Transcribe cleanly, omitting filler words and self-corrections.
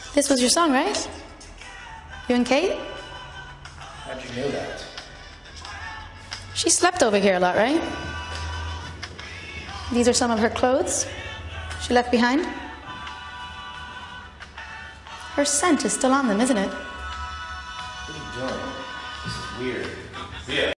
This was your song, right? You and Kate? How'd you know that? She slept over here a lot, right? These are some of her clothes she left behind. Her scent is still on them, isn't it? What are you doing? This is weird. Yeah.